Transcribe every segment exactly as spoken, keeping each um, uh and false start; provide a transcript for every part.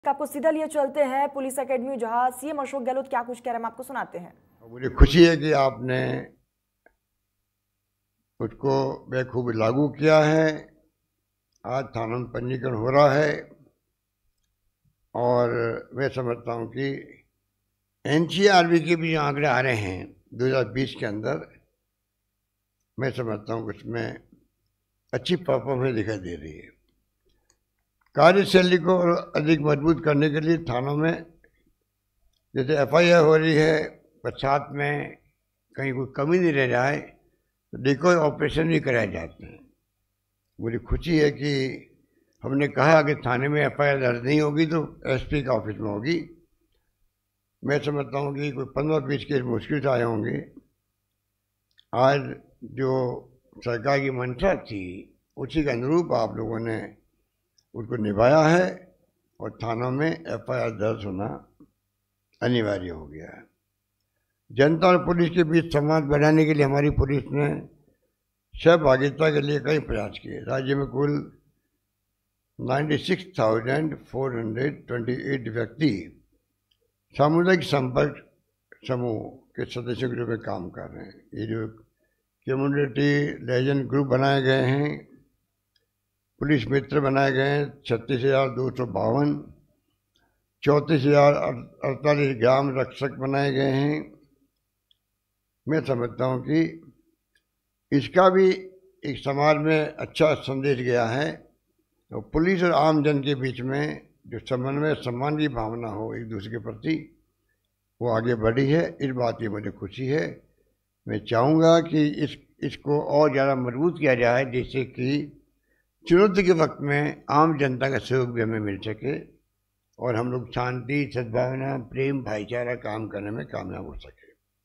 आपको सीधा लिए चलते हैं पुलिस एकेडमी, जहां सीएम अशोक गहलोत क्या कुछ कह रहे हैं, हम आपको सुनाते हैं। मुझे खुशी है कि आपने उसको बेखूबी लागू किया है। आज थाना में पंजीकरण हो रहा है और मैं समझता हूँ कि एनसीआरबी के भी आंकड़े आ रहे हैं दो हज़ार बीस के अंदर। मैं समझता हूँ कि उसमें अच्छी परफॉर्मेंस दिखाई दे रही है। कार्यशैली को अधिक मजबूत करने के लिए थानों में जैसे एफआईआर हो रही है, पश्चात में कहीं कोई कमी नहीं रह जाए तो डिकॉय ऑपरेशन भी कराए जाते हैं। मुझे खुशी है कि हमने कहा कि थाने में एफआईआर दर्ज नहीं होगी तो एसपी का ऑफिस में होगी। मैं समझता हूँ कि कोई पंद्रह बीस केस मुश्किल से आए होंगे। आज जो सरकार की मंशा थी उसी के अनुरूप आप लोगों ने उसको निभाया है और थानों में एफआईआर दर्ज होना अनिवार्य हो गया है। जनता और पुलिस के बीच संवाद बढ़ाने के लिए हमारी पुलिस ने सहभागिता के लिए कई प्रयास किए। राज्य में कुल छियानवे हज़ार चार सौ अट्ठाईस व्यक्ति सामुदायिक संपर्क समूह के सदस्यों के रूप में काम कर रहे हैं। ये जो कम्युनिटी लेजेंड ग्रुप बनाए गए हैं, पुलिस मित्र बनाए गए हैं छत्तीस हजार दो सौ बावन, चौंतीस हजार अड़तालीस ग्राम रक्षक बनाए गए हैं। मैं समझता हूँ कि इसका भी एक समाज में अच्छा संदेश गया है। तो पुलिस और आम जन के बीच में जो समन्वय सम्मान की भावना हो एक दूसरे के प्रति, वो आगे बढ़ी है। इस बात की मुझे खुशी है। मैं चाहूँगा कि इस इसको और ज़्यादा मजबूत किया जाए, जिससे कि चुनौती के वक्त में आम जनता का सहयोग भी हमें मिल सके और हम लोग शांति, सद्भावना, प्रेम, भाईचारा काम करने में कामयाब हो सके।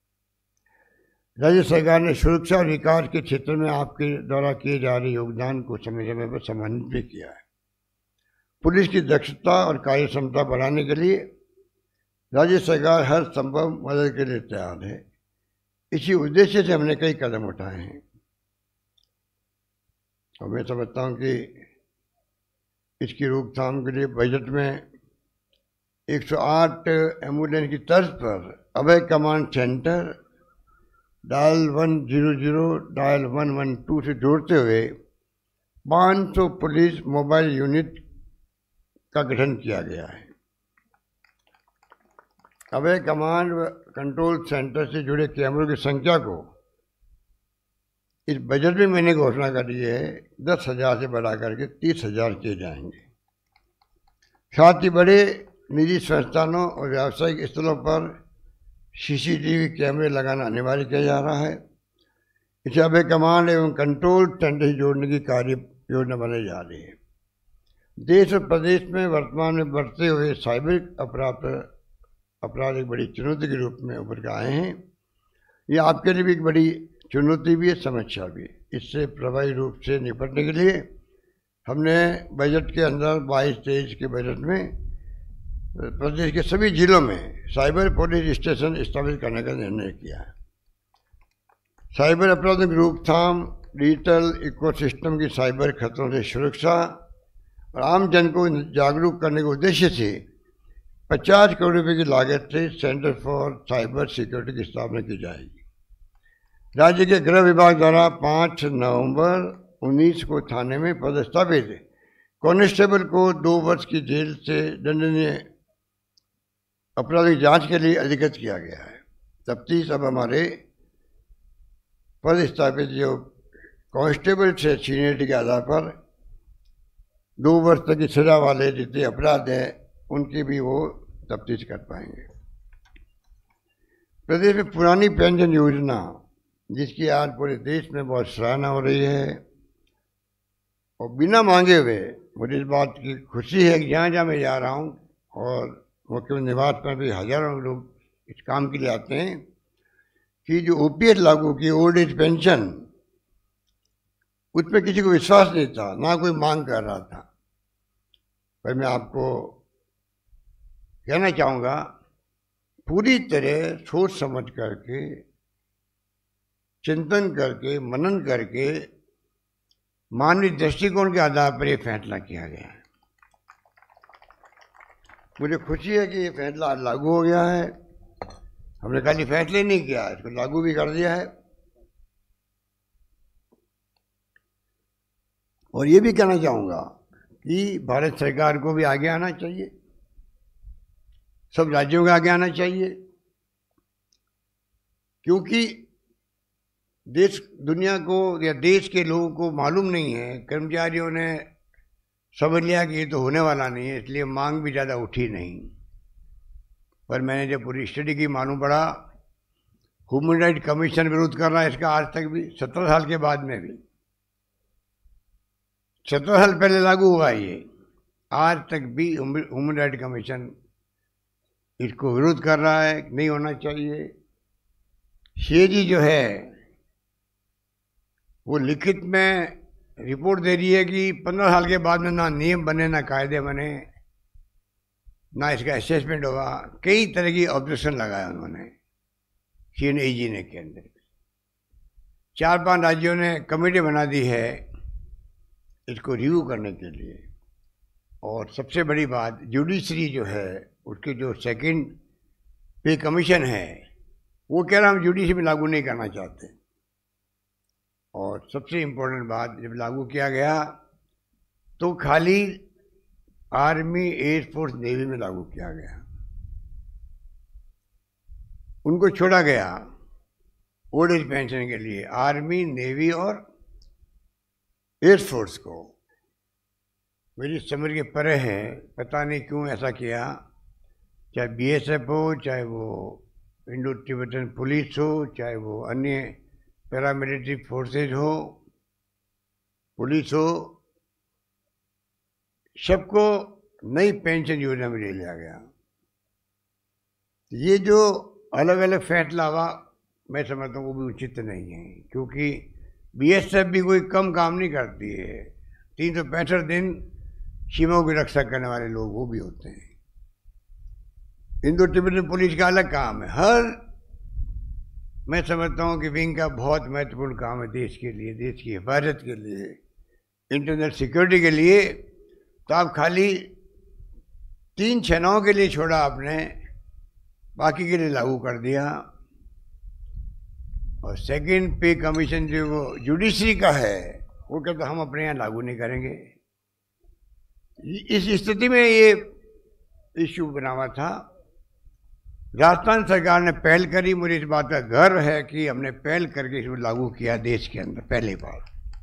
राज्य सरकार ने सुरक्षा और विकास के क्षेत्र में आपके द्वारा किए जा रहे योगदान को समय समय पर सम्मानित भी किया है। पुलिस की दक्षता और कार्य क्षमता बढ़ाने के लिए राज्य सरकार हर संभव मदद के लिए तैयार है। इसी उद्देश्य से हमने कई कदम उठाए हैं और मैं समझता हूँ कि इसकी रोकथाम के लिए बजट में एक सौ आठ एम्बुलेंस की तर्ज पर Abhay command centre dial one zero zero dial one one two से जोड़ते हुए पाँच सौ पुलिस मोबाइल यूनिट का गठन किया गया है। अभय कमांड कंट्रोल सेंटर से जुड़े कैमरों की संख्या को इस बजट में मैंने घोषणा कर दी है दस हजार से बढ़ा करके तीस हजार किए जाएंगे। साथ ही बड़े निजी संस्थानों और व्यावसायिक स्थलों पर सीसीटीवी कैमरे लगाना अनिवार्य किया जा रहा है। इसे अभय कमांड एवं कंट्रोल सेंटर से जोड़ने की कार्य योजना बनाई जा रही है। देश और प्रदेश में वर्तमान में बढ़ते हुए साइबर अपराध अपराध एक बड़ी चुनौती के रूप में उभर के आए हैं। ये आपके लिए भी एक बड़ी चुनौती भी है, समस्या भी। इससे प्रभावी रूप से निपटने के लिए हमने बजट के अंदर बाईस तेईस के बजट में प्रदेश के सभी जिलों में साइबर पुलिस स्टेशन स्थापित करने का निर्णय किया है। साइबर अपराधों की रोकथाम, डिजिटल इकोसिस्टम की साइबर खतरों से सुरक्षा और आम जन को जागरूक करने के उद्देश्य से पचास करोड़ रुपए की लागत से सेंटर फॉर साइबर सिक्योरिटी की स्थापना की जाएगी। राज्य के गृह विभाग द्वारा पाँच नवंबर उन्नीस को थाने में पदस्थापित कांस्टेबल को दो वर्ष की जेल से दंडनीय अपराध की जांच के लिए अधिकृत किया गया है। तफ्तीश अब हमारे पदस्थापित जो कांस्टेबल से सीनियरिटी के आधार पर दो वर्ष तक की सजा वाले जितने अपराध हैं उनकी भी वो तफ्तीश कर पाएंगे। प्रदेश में पुरानी पेंशन योजना, जिसकी आज पूरे देश में बहुत सराहना हो रही है और बिना मांगे हुए, मुझे इस बात की खुशी है कि जहाँ जहाँ मैं जा रहा हूँ और मुख्यमंत्री निवास पर भी हजारों लोग इस काम के लिए आते हैं कि जो ओपीएस लागू की ओल्ड एज पेंशन, उसमें किसी को विश्वास नहीं था, ना कोई मांग कर रहा था। पर मैं आपको कहना चाहूँगा, पूरी तरह सोच समझ करके, चिंतन करके, मनन करके, मानवीय दृष्टिकोण के आधार पर यह फैसला किया गया है। मुझे खुशी है कि ये फैसला आज लागू हो गया है। हमने खाली फैसले नहीं किया, इसको लागू भी कर दिया है। और ये भी कहना चाहूँगा कि भारत सरकार को भी आगे आना चाहिए, सब राज्यों को आगे आना चाहिए, क्योंकि देश दुनिया को या देश के लोगों को मालूम नहीं है, कर्मचारियों ने समझ लिया कि ये तो होने वाला नहीं है, इसलिए मांग भी ज़्यादा उठी नहीं। पर मैंने जब पूरी स्टडी की मालूम पड़ा, ह्यूमन राइट कमीशन विरोध कर रहा है इसका आज तक भी, सत्रह साल के बाद में भी। सत्रह साल पहले लागू हुआ ये, आज तक भी ह्यूमन राइट कमीशन इसको विरोध कर रहा है, नहीं होना चाहिए। सीएजी जो है वो लिखित में रिपोर्ट दे रही है कि पंद्रह साल के बाद में ना नियम बने, ना कायदे बने, ना इसका असेसमेंट होगा। कई तरह की ऑब्जेक्शन लगाया उन्होंने सीएनएजी ने के अंदर। चार पांच राज्यों ने कमेटी बना दी है इसको रिव्यू करने के लिए। और सबसे बड़ी बात, जुडिशरी जो है उसके जो सेकंड पे कमीशन है वो कह रहा हम जुडिशरी में लागू नहीं करना चाहते। और सबसे इम्पोर्टेंट बात, जब लागू किया गया तो खाली आर्मी, एयरफोर्स, नेवी में लागू किया गया, उनको छोड़ा गया ओल्ड एज पेंशन के लिए आर्मी, नेवी और एयरफोर्स को। मेरी समझ के परे है, पता नहीं क्यों ऐसा किया। चाहे बीएसएफ हो, चाहे वो इंडो तिब्बतन पुलिस हो, चाहे वो अन्य पैरामिलिट्री फोर्सेज हो, पुलिस हो, सबको नई पेंशन योजना में ले लिया गया। ये जो अलग अलग फैसला हुआ, मैं समझता हूँ वो भी उचित नहीं है, क्योंकि बीएसएफ भी कोई कम काम नहीं करती है। तीन सौ पैंसठ दिन सीमाओं की रक्षा करने वाले लोग वो भी होते हैं। इंडो तिब्बतन पुलिस का अलग काम है। हर मैं समझता हूँ कि विंग का बहुत महत्वपूर्ण काम है देश के लिए, देश की हिफाजत के लिए, इंटरनल सिक्योरिटी के लिए। तो आप खाली तीन सेनाओं के लिए छोड़ा आपने, बाकी के लिए लागू कर दिया। और सेकंड पे कमीशन जो वो जुडिशरी का है वो कहते हम अपने यहाँ लागू नहीं करेंगे। इस स्थिति में ये इश्यू बना हुआ था। राजस्थान सरकार ने पहल करी, मुझे इस बात का गर्व है कि हमने पहल करके इसको लागू किया देश के अंदर पहली बार।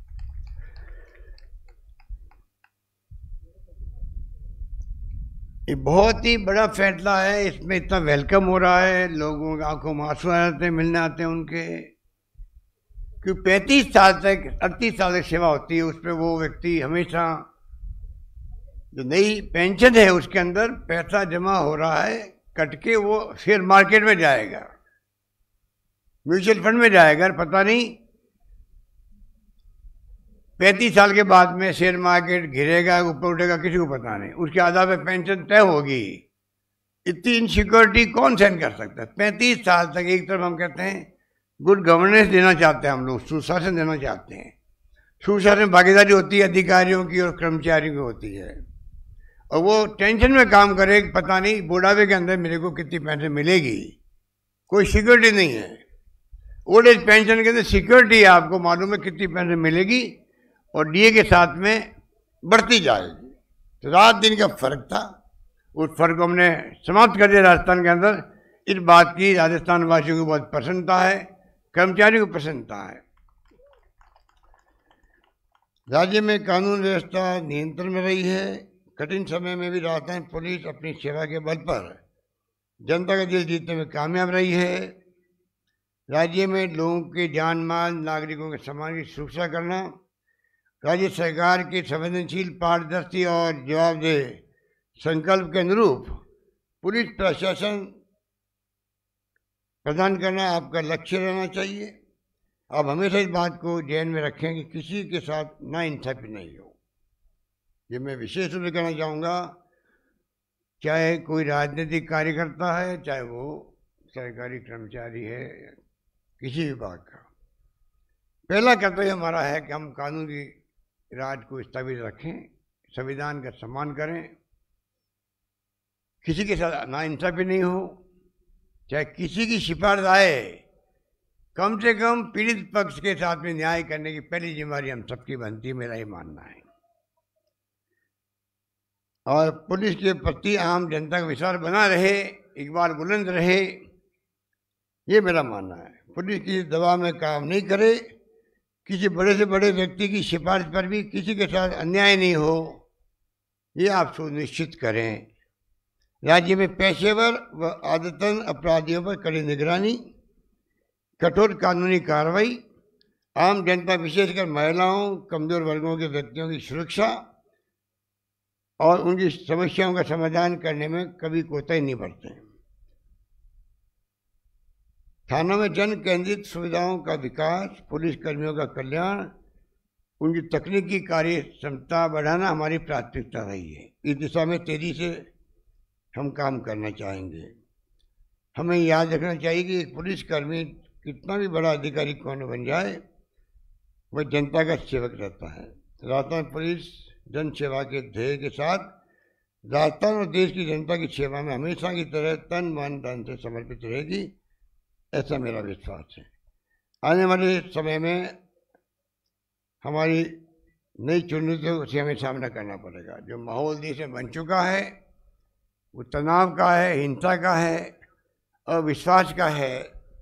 ये बहुत ही बड़ा फैसला है, इसमें इतना वेलकम हो रहा है, लोगों की आंखों में आंसू आ जाते हैं, मिलने आते हैं उनके। क्योंकि पैंतीस साल तक, अड़तीस साल तक सेवा होती है, उस पर वो व्यक्ति हमेशा जो नई पेंशन है उसके अंदर पैसा जमा हो रहा है, कट के वो शेयर मार्केट में जाएगा, म्यूचुअल फंड में जाएगा। पता नहीं पैंतीस साल के बाद में शेयर मार्केट गिरेगा, ऊपर उठेगा, किसी को पता नहीं। उसके आधार पर पेंशन तय होगी। इतनी इनसिक्योरिटी कौन सहन कर सकता है? पैंतीस साल तक एक तरफ हम कहते हैं गुड गवर्नेंस देना चाहते हैं, हम लोग सुशासन देना चाहते हैं। सुशासन भागीदारी होती है अधिकारियों की और कर्मचारियों की होती है, और वो टेंशन में काम करे, पता नहीं बुढ़ापे के अंदर मेरे को कितनी पेंशन मिलेगी, कोई सिक्योरिटी नहीं है। ओल्ड एज पेंशन के अंदर सिक्योरिटी है, आपको मालूम है कितनी पेंशन मिलेगी, और डीए के साथ में बढ़ती जाएगी। तो रात दिन का फर्क था, उस फर्क को हमने समाप्त कर दिया राजस्थान के अंदर। इस बात की राजस्थान वासियों को बहुत प्रसन्नता है, कर्मचारियों को प्रसन्नता है। राज्य में कानून व्यवस्था नियंत्रण में रही है। कठिन समय में भी राजस्थान पुलिस अपनी सेवा के बल पर जनता का दिल जीतने में कामयाब रही है। राज्य में लोगों के जान माल, नागरिकों के सम्मान की सुरक्षा करना राज्य सरकार के संवेदनशील, पारदर्शी और जवाबदेह संकल्प के अनुरूप पुलिस प्रशासन प्रदान करना आपका लक्ष्य रहना चाहिए। आप हमेशा इस बात को ध्यान में रखें कि किसी के साथ नाइंसाफी नहीं हो। ये मैं विशेष रूप से कहना चाहूँगा, चाहे कोई राजनीतिक कार्यकर्ता है, चाहे वो सरकारी कर्मचारी है, किसी विभाग का। पहला कर्तव्य हमारा है कि हम कानून की राज को स्थापित रखें, संविधान का सम्मान करें, किसी के साथ नाइंसाफी नहीं हो, चाहे किसी की सिफारिश आए, कम से कम पीड़ित पक्ष के साथ में न्याय करने की पहली जिम्मेदारी हम सबकी बनती है, मेरा ये मानना है। और पुलिस के प्रति आम जनता का विश्वास बना रहे, इकबाल बुलंद रहे, ये मेरा मानना है। पुलिस की दबाव में काम नहीं करे, किसी बड़े से बड़े व्यक्ति की सिफारिश पर भी किसी के साथ अन्याय नहीं हो, ये आप सुनिश्चित करें। राज्य में पेशेवर व आदतन अपराधियों पर कड़ी निगरानी, कठोर कानूनी कार्रवाई, आम जनता विशेषकर महिलाओं, कमजोर वर्गों के व्यक्तियों की सुरक्षा और उनकी समस्याओं का समाधान करने में कभी कोताही नहीं बरतें। थानों में जन केंद्रित सुविधाओं का विकास, पुलिस कर्मियों का कल्याण, उनकी तकनीकी कार्य क्षमता बढ़ाना हमारी प्राथमिकता रही है। इस दिशा में तेजी से हम काम करना चाहेंगे। हमें याद रखना चाहिए कि एक पुलिसकर्मी कितना भी बड़ा अधिकारी कौन बन जाए, वह जनता का सेवक रहता है। राजस्थान पुलिस जन सेवा के ध्येय के साथ राजस्थान और देश की जनता की सेवा में हमेशा की तरह तन मन धन से समर्पित रहेगी, ऐसा मेरा विश्वास है। आने वाले समय में हमारी नई चुनौतियों से हमें सामना करना पड़ेगा। जो माहौल देश में बन चुका है वो तनाव का है, हिंसा का है, अविश्वास का है,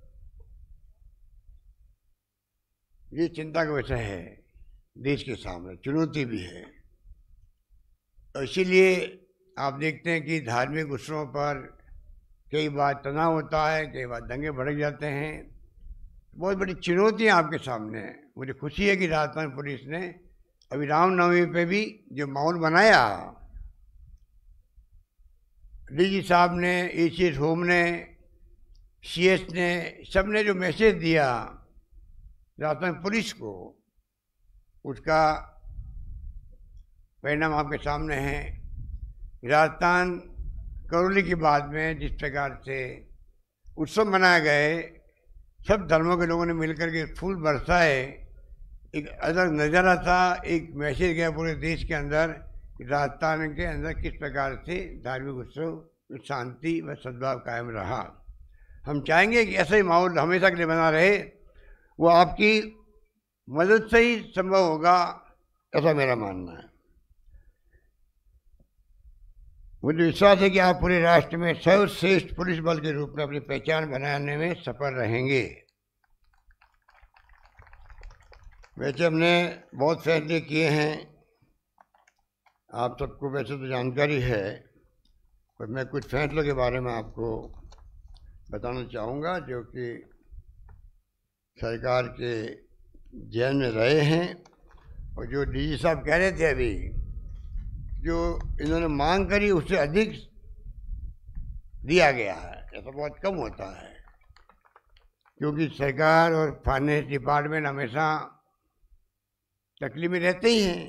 ये चिंता का विषय है, देश के सामने चुनौती भी है। तो इसीलिए आप देखते हैं कि धार्मिक उत्सवों पर कई बार तनाव होता है, कई बार दंगे भड़क जाते हैं, बहुत बड़ी चुनौतियाँ आपके सामने हैं। मुझे खुशी है कि राजस्थान पुलिस ने अभी रामनवमी पे भी जो माहौल बनाया, डीजी साहब ने, एसीएस होम ने, सीएस ने, सब ने जो मैसेज दिया राजस्थान पुलिस को, उसका परिणाम आपके सामने है। राजस्थान करौली की बाद में जिस प्रकार से उत्सव मनाए गए, सब धर्मों के लोगों ने मिलकर के फूल बरसाए, एक अलग नज़ारा था, एक मैसेज गया पूरे देश के अंदर कि राजस्थान के अंदर किस प्रकार से धार्मिक उत्सव शांति व सद्भाव कायम रहा। हम चाहेंगे कि ऐसा ही माहौल हमेशा के लिए बना रहे, वो आपकी मदद से ही संभव होगा, ऐसा मेरा मानना है। मुझे विश्वास है कि आप पूरे राष्ट्र में सर्वश्रेष्ठ पुलिस बल के रूप में अपनी पहचान बनाने में सफल रहेंगे। वैसे हमने बहुत फैसले किए हैं, आप सबको वैसे तो जानकारी है, पर मैं कुछ फैसलों के बारे में आपको बताना चाहूँगा जो कि सरकार के जहन में रहे हैं। और जो डीजी साहब कह रहे थे अभी, जो इन्होंने मांग करी उससे अधिक दिया गया है, ऐसा बहुत कम होता है, क्योंकि सरकार और फाइनेंस डिपार्टमेंट हमेशा तकलीफ में रहते ही हैं,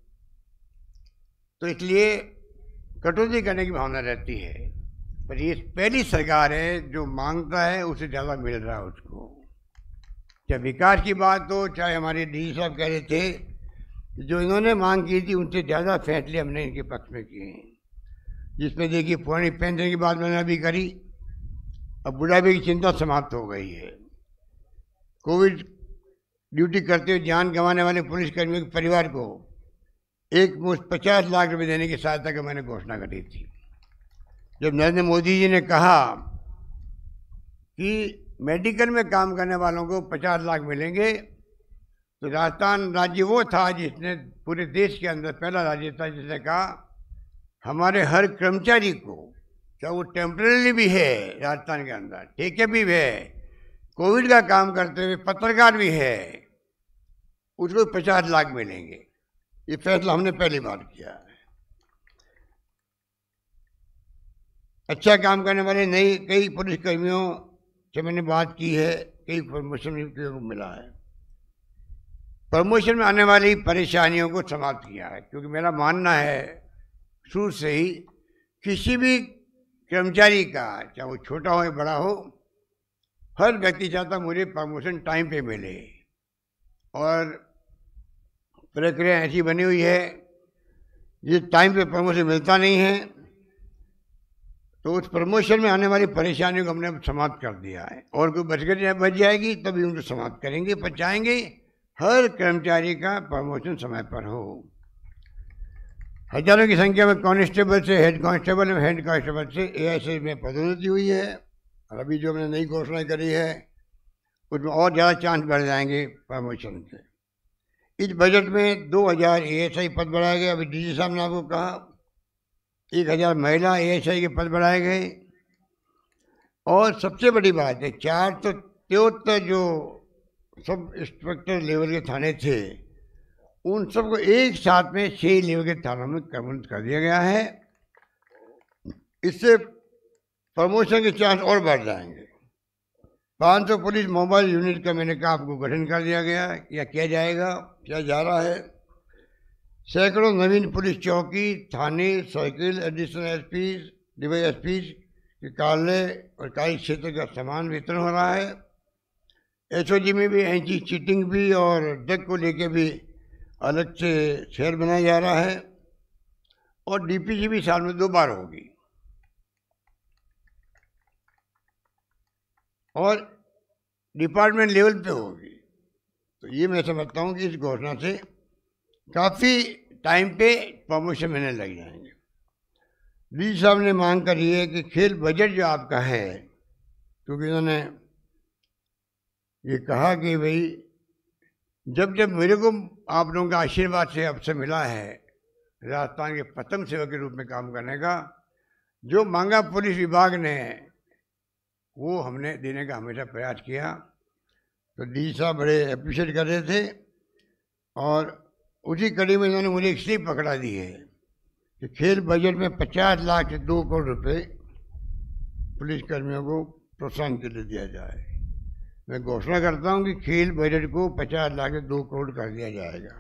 तो इसलिए कटौती करने की भावना रहती है। पर ये पहली सरकार है जो मांगता है उससे ज़्यादा मिल रहा है उसको। चाहे विकास की बात हो, चाहे हमारे डी साहब कह रहे थे जो इन्होंने मांग की थी उनसे ज़्यादा फैसले हमने इनके पक्ष में किए हैं। जिसमें देखिए पुरानी पेंशन की बात मैंने अभी करी, अब बुढ़ापे की चिंता समाप्त हो गई है। कोविड ड्यूटी करते हुए जान गंवाने वाले पुलिसकर्मियों के परिवार को एक मुश्त पचास लाख रुपए देने की सहायता की मैंने घोषणा करी थी। जब नरेंद्र मोदी जी ने कहा कि मेडिकल में काम करने वालों को पचास लाख मिलेंगे, तो राजस्थान राज्य वो था जिसने पूरे देश के अंदर पहला राज्य था जिसने कहा हमारे हर कर्मचारी को, चाहे वो टेम्परेरी भी है राजस्थान के अंदर, ठेके भी है, कोविड का काम करते हुए पत्रकार भी है, उसको पचास लाख मिलेंगे। ये फैसला हमने पहली बार किया है। अच्छा काम करने वाले नई कई पुलिसकर्मियों से मैंने बात की है, कई प्रमोशन को मिला है। प्रमोशन में आने वाली परेशानियों को समाप्त किया है, क्योंकि मेरा मानना है शुरू से ही किसी भी कर्मचारी का, चाहे वो छोटा हो या बड़ा हो, हर व्यक्ति चाहता मुझे प्रमोशन टाइम पे मिले। और प्रक्रिया ऐसी बनी हुई है जिस टाइम पे प्रमोशन मिलता नहीं है तो उस प्रमोशन में आने वाली परेशानियों को हमने समाप्त कर दिया है, और कोई बच कर बच जाएगी तभी उनको समाप्त करेंगे, पहुँचाएंगे। हर कर्मचारी का प्रमोशन समय पर हो। हजारों की संख्या में कांस्टेबल से हेड कांस्टेबल में हेड कांस्टेबल से एएसआई में पदोन्नति हुई है, और अभी जो हमने नई घोषणा करी है उसमें और ज़्यादा चांस बढ़ जाएंगे प्रमोशन के। इस बजट में दो हज़ार एएसआई पद बढ़ाए गए। अभी डीजी साहब ने आपको कहा एक हज़ार महिला एएसआई के पद बढ़ाए गए। और सबसे बड़ी बात है, चार सौ तिहत्तर जो सब इंस्पेक्टर लेवल के थाने थे उन सबको एक साथ में छह लेवल के थानों में कन्वर्ट कर दिया गया है। इससे प्रमोशन के चांस और बढ़ जाएंगे। पाँच सौ पुलिस मोबाइल यूनिट का मैंने कहा आपको गठन कर दिया गया है या किया जाएगा, किया जा रहा है। सैकड़ों नवीन पुलिस चौकी, थाने, साइकिल, एडिशनल एसपी, डिवाइस एसपी के कार्यालय और कार्य क्षेत्र का सामान वितरण हो रहा है। एसओजी में भी एंटी चीटिंग भी और ड्रग को लेके भी अलग से शहर बनाया जा रहा है। और डीपीसी भी साल में दो बार होगी। और डिपार्टमेंट लेवल पे होगी। तो ये मैं समझता हूँ कि इस घोषणा से काफ़ी टाइम पे प्रमोशन मिलने लग जाएंगे। डी साहब ने मांग करी है कि खेल बजट जो आपका है, क्योंकि उन्होंने ये कहा कि भाई जब जब मेरे को आप लोगों का आशीर्वाद से अवसर मिला है राजस्थान के प्रथम सेवक के रूप में काम करने का, जो मांगा पुलिस विभाग ने वो हमने देने का हमेशा प्रयास किया। तो डी साहब बड़े अप्रिशिएट कर रहे थे। और उसी कड़ी में इन्होंने मुझे एक स्लिप पकड़ा दी है कि खेल बजट में पचास लाख से दो करोड़ रुपए पुलिस कर्मियों को प्रोत्साहन के लिए दिया जाए। मैं घोषणा करता हूं कि खेल बजट को पचास लाख से दो करोड़ कर दिया जाएगा।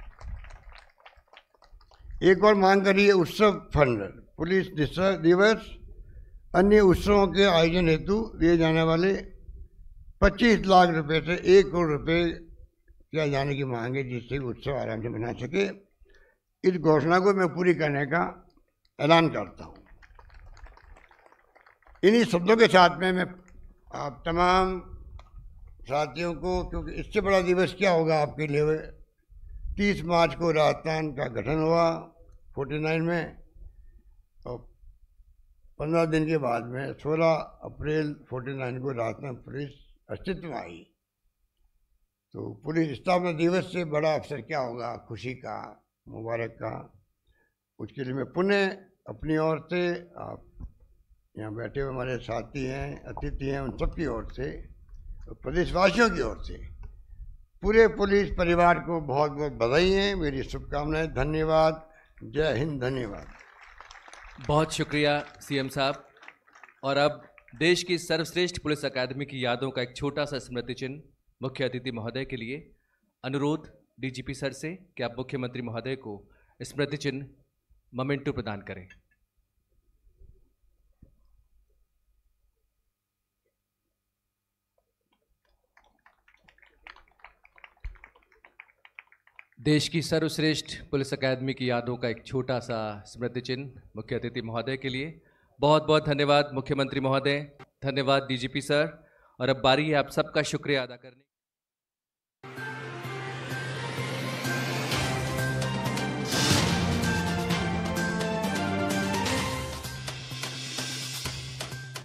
एक और मांग करी है उत्सव फंड, पुलिस दिवस अन्य उत्सवों के आयोजन हेतु दिए जाने वाले पच्चीस लाख रुपए से एक करोड़ रुपए किया जाने की मांग है, जिससे उत्सव आराम से मना सके। इस घोषणा को मैं पूरी करने का ऐलान करता हूं। इन्हीं शब्दों के साथ में मैं आप तमाम साथियों को, क्योंकि इससे बड़ा दिवस क्या होगा आपके लिए। तीस मार्च को राजस्थान का गठन हुआ उनचास में, और पंद्रह दिन के बाद में सोलह अप्रैल उनचास को राजस्थान पुलिस अस्तित्व में आई। तो पुलिस स्थापना दिवस से बड़ा अवसर क्या होगा खुशी का, मुबारक का। उसके लिए मैं पुनः अपनी ओर से, आप यहाँ बैठे हुए हमारे साथी हैं, अतिथि हैं, उन सबकी ओर से, प्रदेशवासियों की ओर से पूरे पुलिस परिवार को बहुत बहुत बधाई है, मेरी शुभकामनाएं। धन्यवाद। जय हिंद। धन्यवाद। बहुत शुक्रिया सीएम साहब। और अब देश की सर्वश्रेष्ठ पुलिस अकादमी की यादों का एक छोटा सा स्मृति चिन्ह मुख्य अतिथि महोदय के लिए। अनुरोध डीजीपी सर से कि आप मुख्यमंत्री महोदय को स्मृति चिन्ह मोमेंटो प्रदान करें। देश की सर्वश्रेष्ठ पुलिस अकादमी की यादों का एक छोटा सा स्मृति चिन्ह मुख्य अतिथि महोदय के लिए। बहुत बहुत धन्यवाद मुख्यमंत्री महोदय, धन्यवाद डीजीपी सर। और अब बारी है आप सबका शुक्रिया अदा करने